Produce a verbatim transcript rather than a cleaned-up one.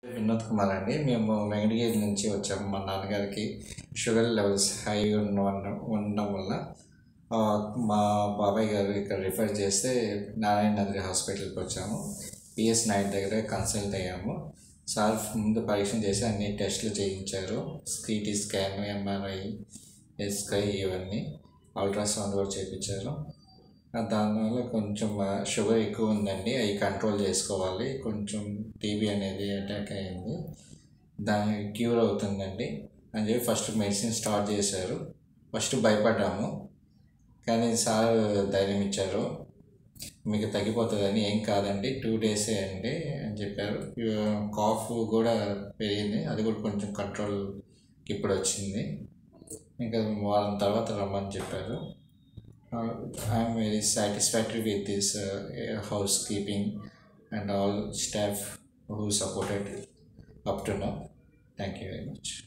వినోద్ కుమార్ అండి. మేము వెంకటగిరి నుంచి వచ్చాము. మా నాన్నగారికి షుగర్ లెవెల్స్ హై ఉన్న ఉండడం వల్ల మా బాబాయ్ గారు ఇక్కడ రిఫర్ చేస్తే నారాయణనగరి హాస్పిటల్కి వచ్చాము. పిఎస్ నాయుడు దగ్గర కన్సల్ట్ అయ్యాము. సార్ ముందు పరీక్ష చేసి అన్ని టెస్టులు చేయించారు. సిటీ స్కాన్, ఎంఆర్ఐ, ఎస్కై ఇవన్నీ, అల్ట్రాసౌండ్ కూడా చేయించారు. దానివల్ల కొంచెం షుగర్ ఎక్కువ ఉందండి, అవి కంట్రోల్ చేసుకోవాలి. కొంచెం టీబీ అనేది అటాక్ అయింది, దాని క్యూర్ అవుతుందండి అని చెప్పి ఫస్ట్ మెడిసిన్ స్టార్ట్ చేశారు. ఫస్ట్ భయపడ్డాము, కానీ సార్ ధైర్యం ఇచ్చారు. మీకు తగ్గిపోతుందని, ఏం కాదండి, టూ డేసే అండి అని చెప్పారు. కాఫ్ కూడా పెరిగింది, అది కూడా కొంచెం కంట్రోల్కి ఇప్పుడు వచ్చింది. ఇంకా వారం తర్వాత రమ్మని చెప్పారు. Uh, I am very satisfactory with this uh, housekeeping and all staff who supported up to now. Thank you very much.